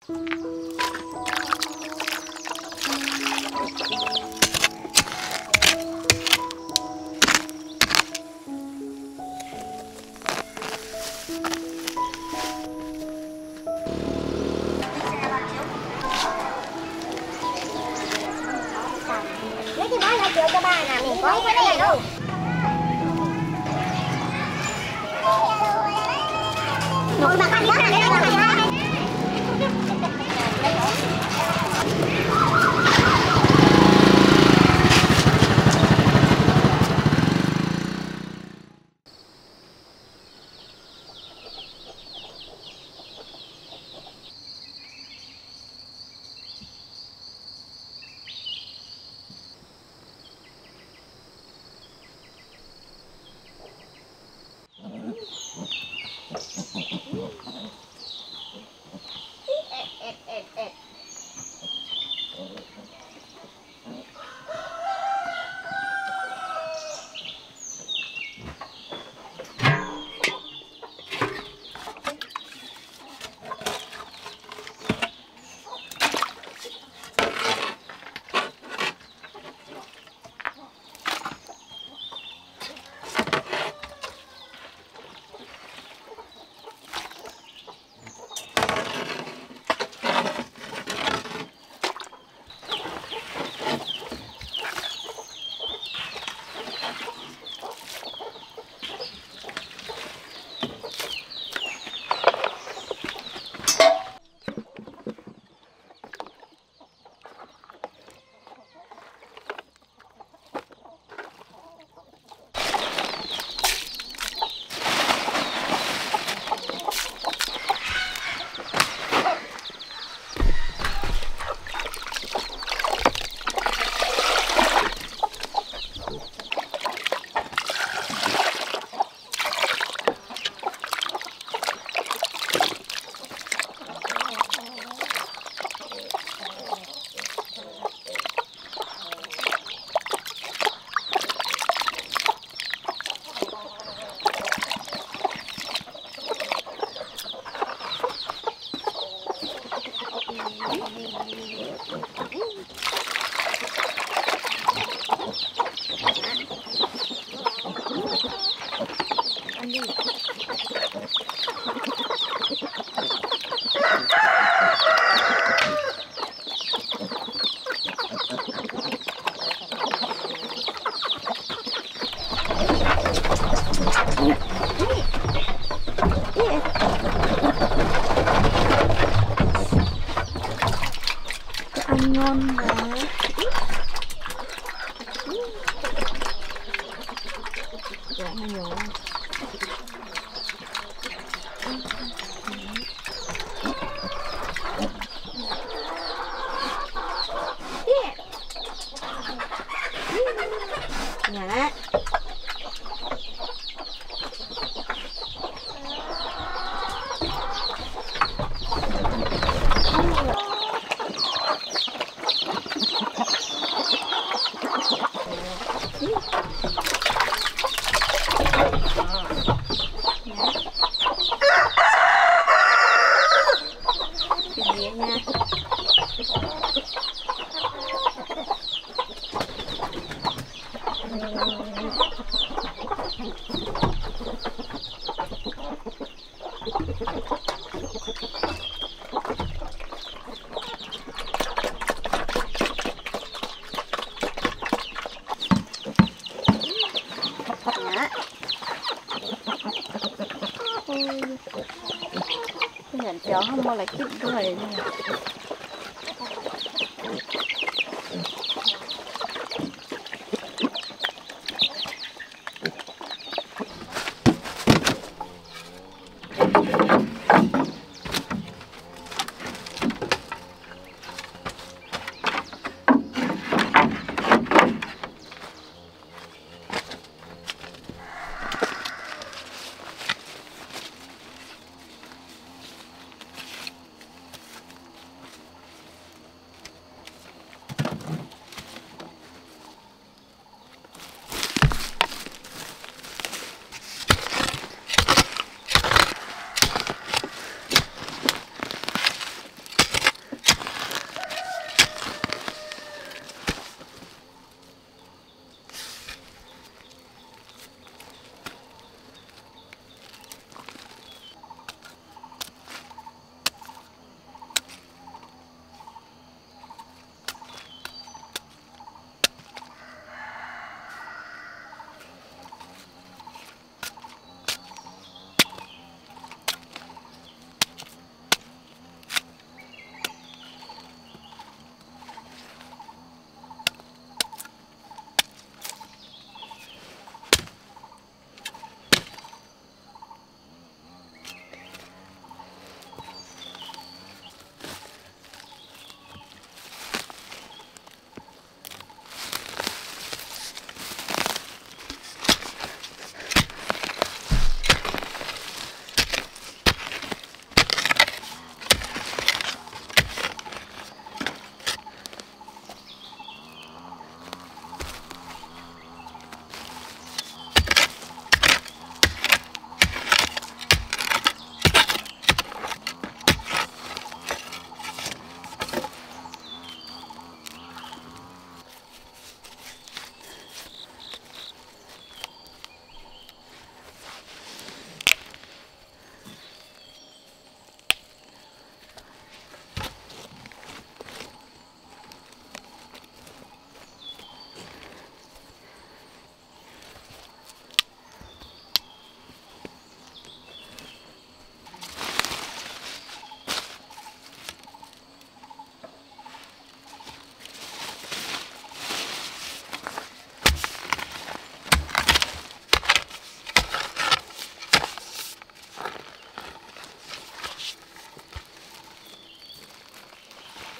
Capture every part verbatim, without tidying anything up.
Lấy cái bói lại chừa cho ba nè, mình có cái này đâu. Nội bà ăn quá này. Ăn ngon quá. Dạ nhiều. Nhà đấy. Nhận cháu không mua lại kít người này.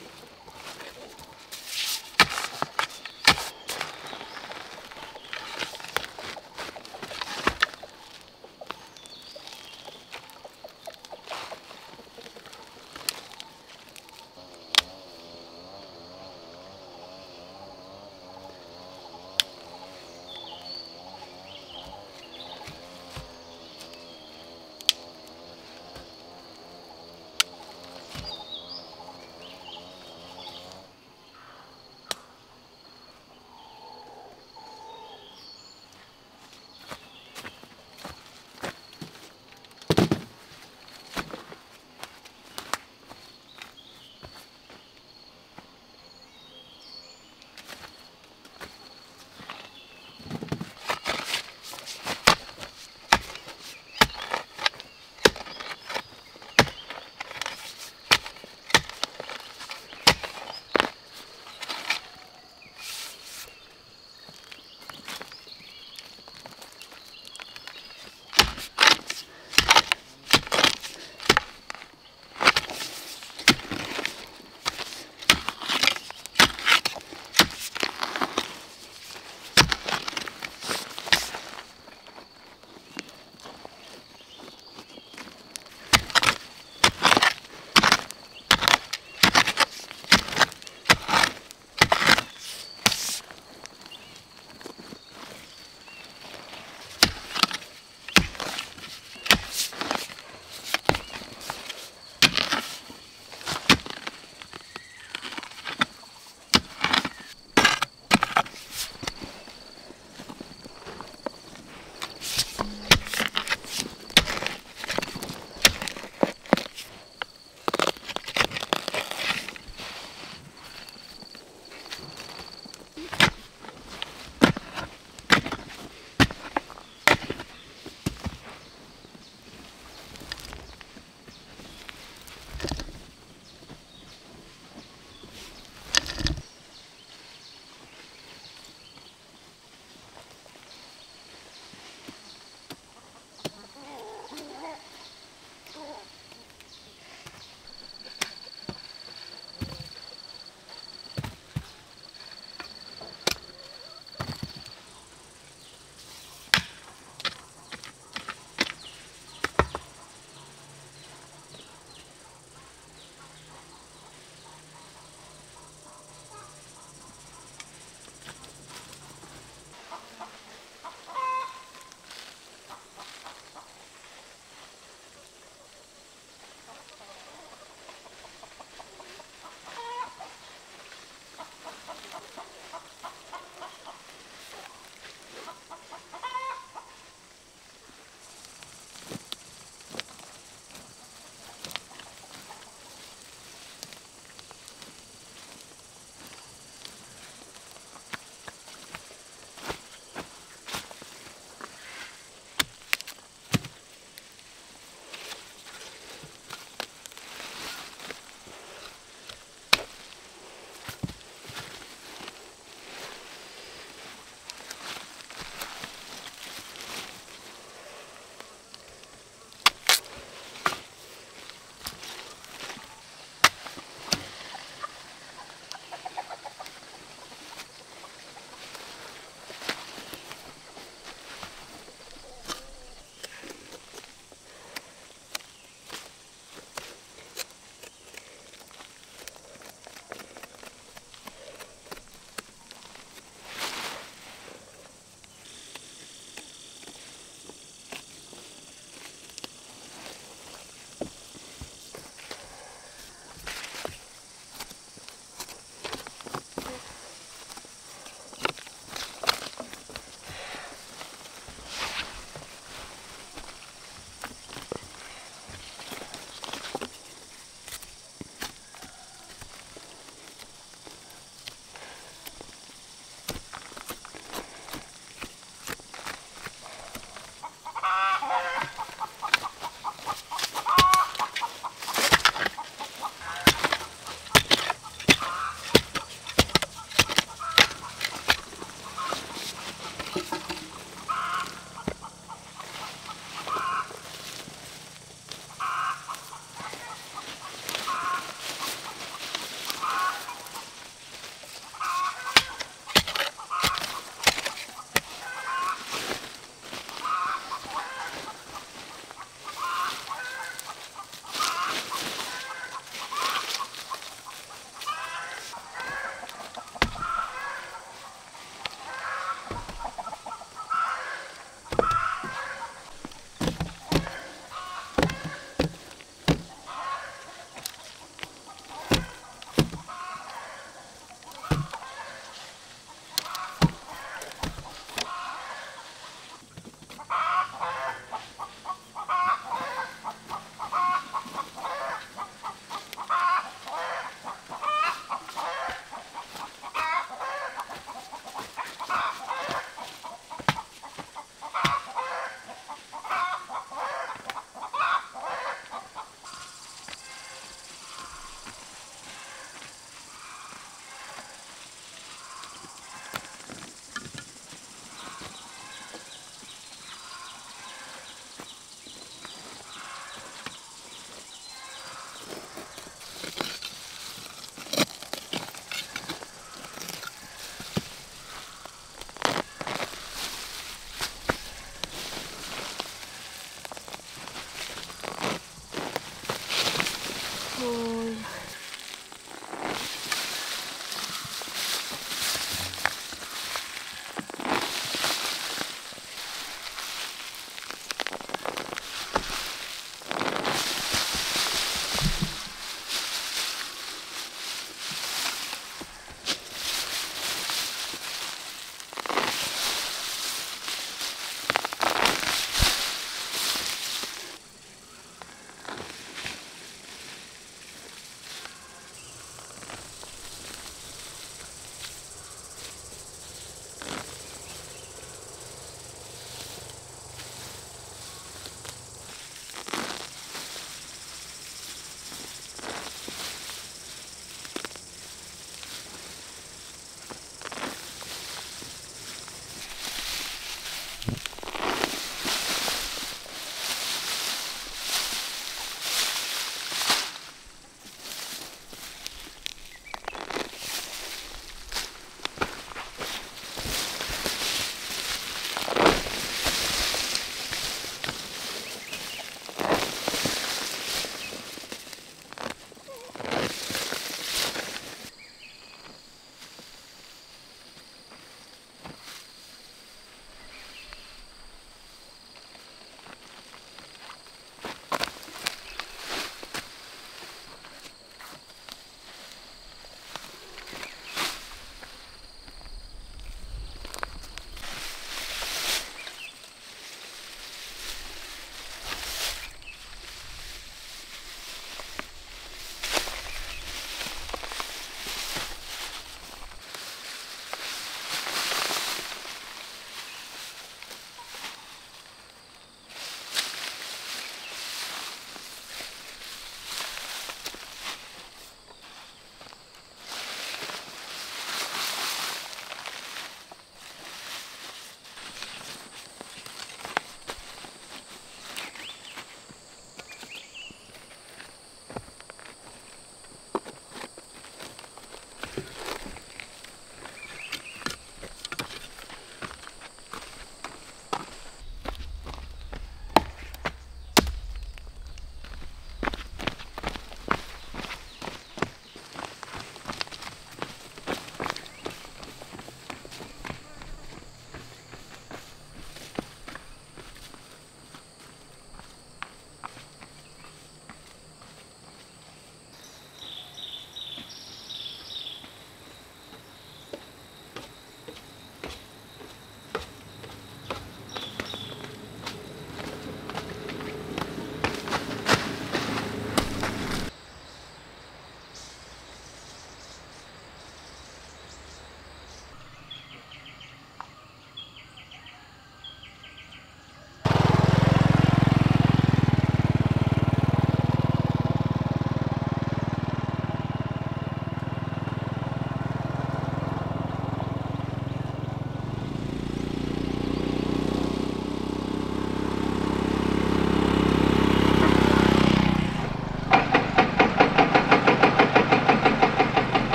เ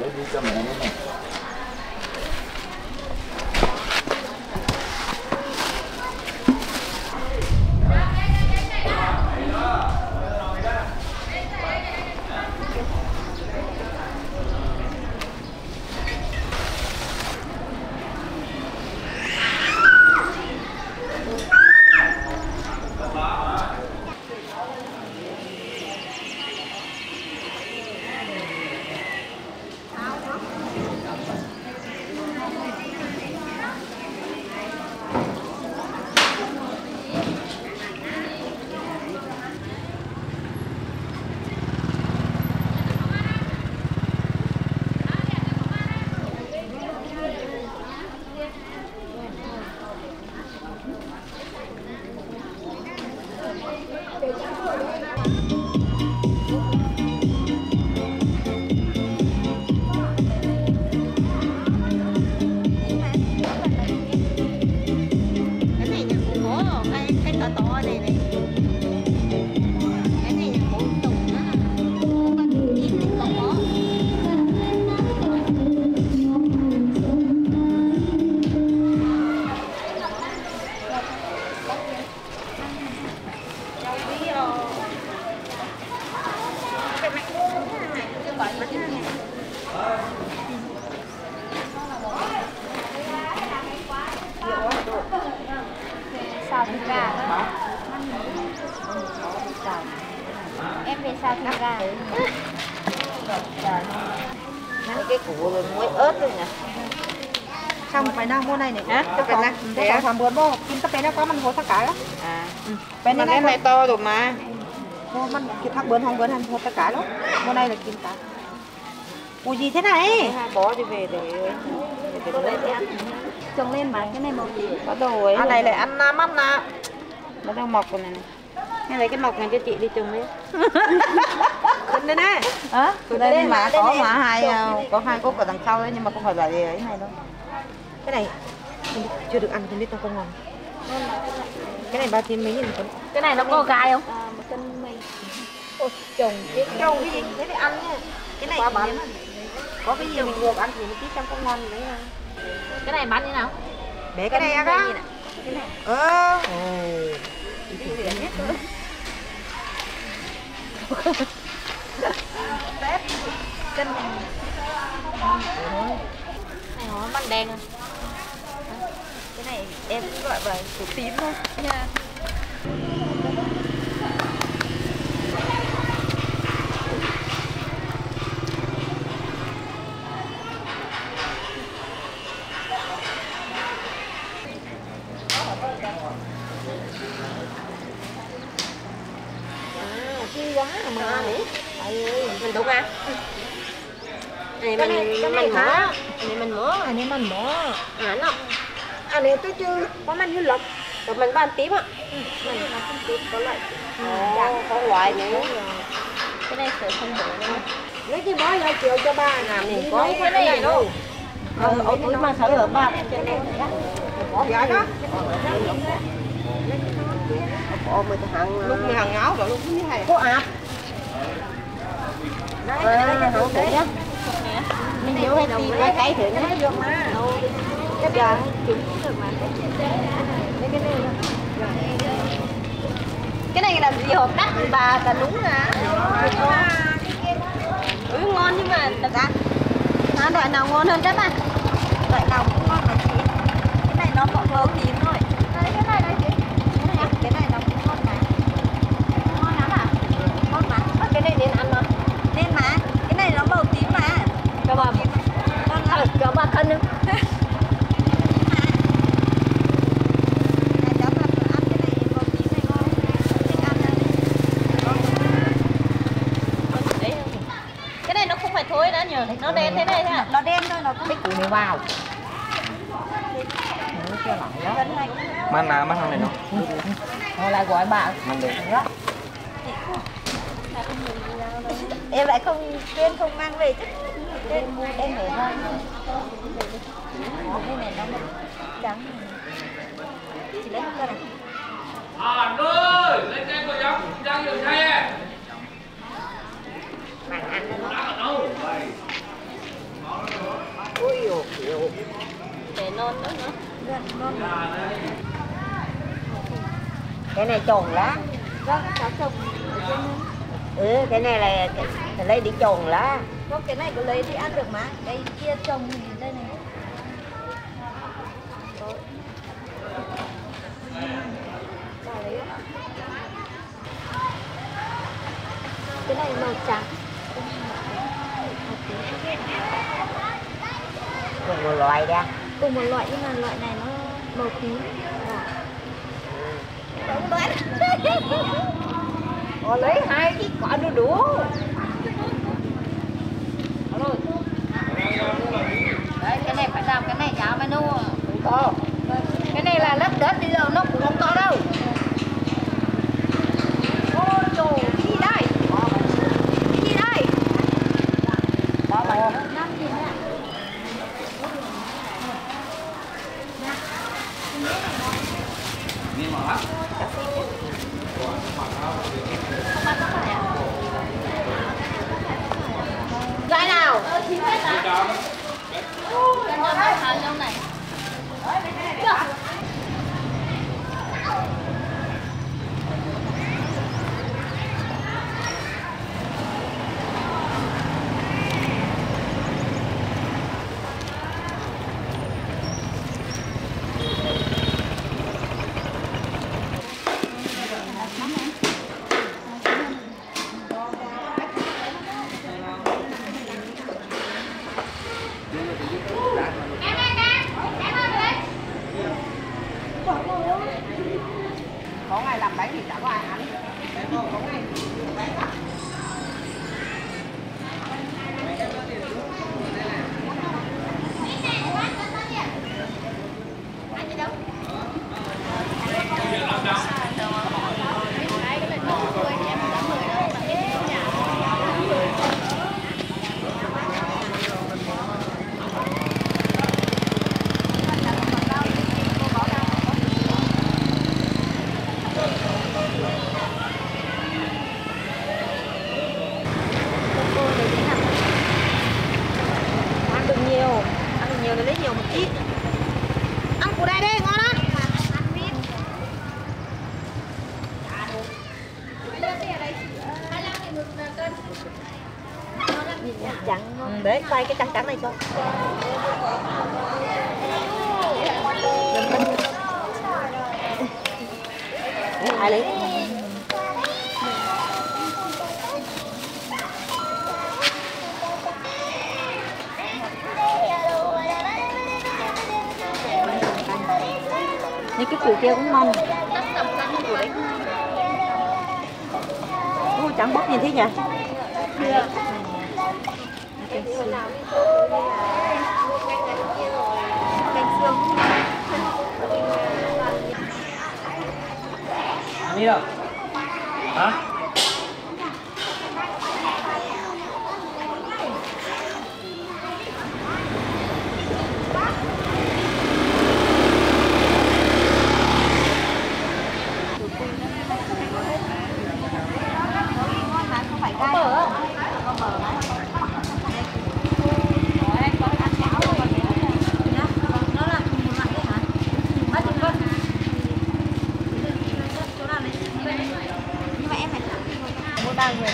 lấy đi cho mẹ nữa này. Xào thịt gà. Em về xào thịt gà. Cái củ rồi muối ớt thôi nhỉ. Không phải nào mua này này. Hả? Cái này cái này làm bữa bố kim cái này có mình hồ tất cả đó. À. Bên Mà này cái này to rồi mà. mua mình cái thắc bữa không bữa hành hồ tất cả đó. Mua này là kim cả. Ủa gì thế này? Bỏ đi về để để ăn. Trồng lên mà cái này màu gì? Có đồ ấy. Ăn này lại ăn nam ăn nè. Nó đang mọc rồi này. Hay lấy cái mọc này cho chị đi trồng đi. Bên đây nè. Hả? Đây, đây mà có mà hai có hai cốc ở đằng sau đấy nhưng mà không phải là gì ấy này đâu. Cái này chưa được ăn không biết nó có ngon. Cái này ba tím mấy nghìn một cân. Cái này nó có gai không? Một cân mì. Ôi, trồng cái Trồng cái gì thế thì ăn nha. Cái này bán có cái gì mình gộp ăn thì một tí trong có ngon đấy ha. cái này bán như nào? Để cái này ăn á. Cái này. Ờ. Cân này. Này nó bằng đen à? Cái này em cũng gọi là củ tím thôi. Nha. Chi quá mà nè. Mình đúng à? Này mình cái này hả? hả? Này mình mỡ. Anh em ăn mỏ. À nó. Anh em tôi chưa có mình như lộc. Rồi mình bán tím ạ. Mình là không biết có loại. Dạ. Có loại nữa. Cái này sợi không đổ đâu. Lấy cái bó ra chiều cho ba làm mình có cái này đâu. Ờ, ở túi mà sợ ở ba. Bỏ dạ đó. Bỏ mình hàng lúc mình hàng áo rồi lúc như này. Có ạp. Đấy, cái này hậu thử đó. Mình vô hay tìm cái cái thử nhé. Cái giờ Chúng được mà. Cái này làm gì hộp đắt bà cả đúng à? Ừ, ngon nhưng mà thật ra à, loại nào ngon hơn chắc à? loại nào cũng ngon mà chị. Cái này nó có màu tím thôi. Đây, cái này đây chị. Cái này, Cái này nó cũng ngon mà. ngon lắm à? Ngon mà. À, cái này nên ăn mà. Nên mà cái này nó màu tím mà. Cho bà Ngon lắm. cho bà cân nữa. Cái này nó không phải thối đã nhờ, nó đen thế này thôi à? Nó đen thôi, nó có cái củ này vào. Mang nào mang thằng này không? Rồi lại gọi bà. Mang được. Em lại không quên không mang về chứ. Em em để thôi. Cái này nó trắng. Chỉ lấy một cân à? À, ơi, lên trên coi giống, đang dừng xe. Bạn ăn nó. Đang ở đâu? Vậy. Cái này trồn lá. Vâng, cháu trồng. Ừ, cái này là cái, lấy đi trồn lá. Vâng, cái này có lấy đi ăn được mà. Cái kia trồng thì đây này. Cái này màu trắng. Cùng một loại ra. Cùng một loại nhưng mà loại này nó màu tím. Đúng đấy. Họ lấy hai cái quả đu đủ. Đấy, cái này phải làm cái này giá mới nô. To. Cái này là lớp đất bây giờ nó cũng không to đâu. Ôi trời, gì đây? Gì đây? Đó mà. Năm nghìn ạ. Đi mở mắt. Cái nào? Có ngày làm bánh thì chả có ai ăn. Ăn được nhiều, ăn được nhiều thì lấy nhiều một ít. Ăn củ đây đi, ngon lắm. Trắng Ừ, đấy, quay cái trắng trắng này cho. Đấy, ai lấy? Những cái củ kia cũng ngon. Ôi, trắng bóc nhìn thấy nhỉ? Ăn đi đâu? Hả? Ba người.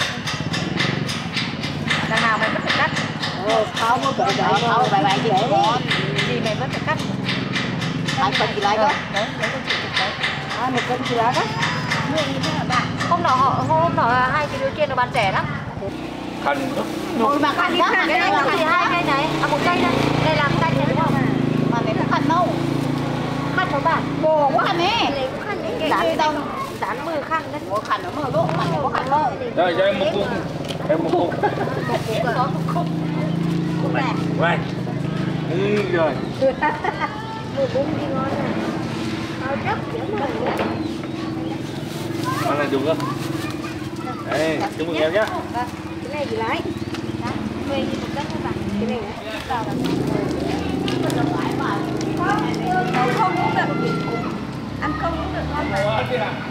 Đằng nào mày vẫn phải cắt. Ờ, không có cỡ cỡ không, bài bài dễ. Gì mày vẫn phải cắt. Hai cân chỉ lại đó. Đấy, lấy con chị đấy. À, một cân chỉ lại đó. Hôm nọ họ hôm nọ hai cái đứa kia nó bán rẻ lắm. Khăn đó. Rồi mà khăn đó, cái này là chỉ hai cây này, à một cây này. Đây là cây này đúng không? Mà này nó khăn đâu? Khăn của bạn. Bồ quá khăn ấy. Dán đông, dán mười khăn đấy. Có khăn nó mờ lộ, khăn có khăn mờ. Rồi cho em một cục. Em một cục. Có một cục. Cục này. Vậy. Ừ rồi. mười bốn thì ngon này. Bao chất kiểu mà. Ăn này đúng không? Đây, chúc mừng em nhé. Cái này gì lấy? mười nghìn một cân các bạn. Cái này sao là không cũng được. Ăn không cũng được ngon mà.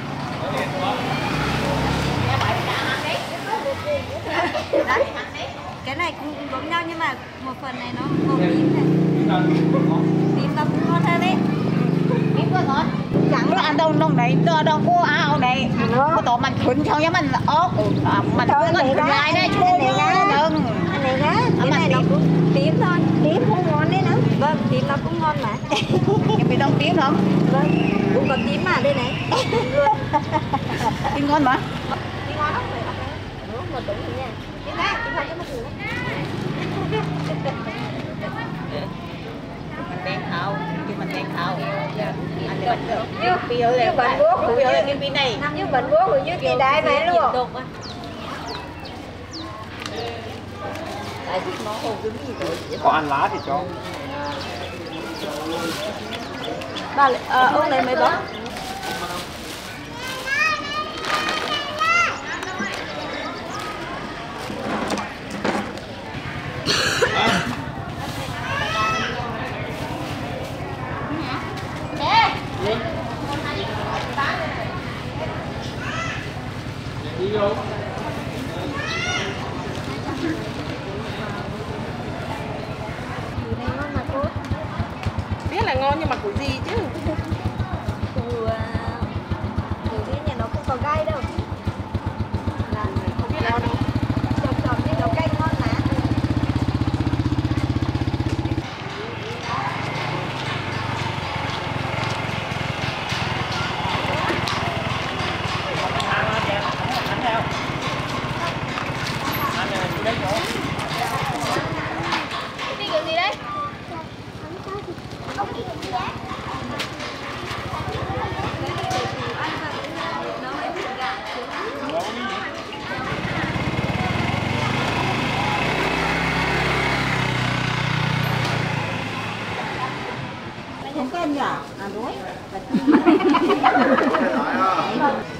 Đấy, cái này cũng giống nhau nhưng mà một phần này nó màu tím này. Tím nó cũng ngon hơn đấy. Tím có ngon. Chẳng là ăn đâu nông này, đâu đâu có áo này. Có tổ mình khuyến cho nhá mình ốp, mình có cái lại đây chơi đừng. Anh này nhá, cái này nó cũng tím thôi. Tím không ngon đấy nữa. Vâng, tím nó cũng ngon mà. Em bị đông tím không? Vâng, cũng có tím mà đây này. Tím ngon mà. Tím ngon lắm rồi. Đúng một đúng rồi nha. Tím này, tím này cái mất rồi. Mình đen khâu, chứ mình đen khâu. Anh thì mình được. Như Piêu như bánh búa của Piêu là như cái pin này. như bánh búa của như kỳ đai này luôn. Tại vì nó hồ cứng gì rồi. Có ăn lá thì cho. Ba ờ ông này mấy bó? Đi vô. Biết là ngon nhưng mà của gì chứ. Củ củ gì nhà nó không có gai đâu. Là Không biết ngon đâu. chọc chọc như nấu canh ngon mà. Đi kiểu gì đấy? Không có anh nhỏ. À đúng.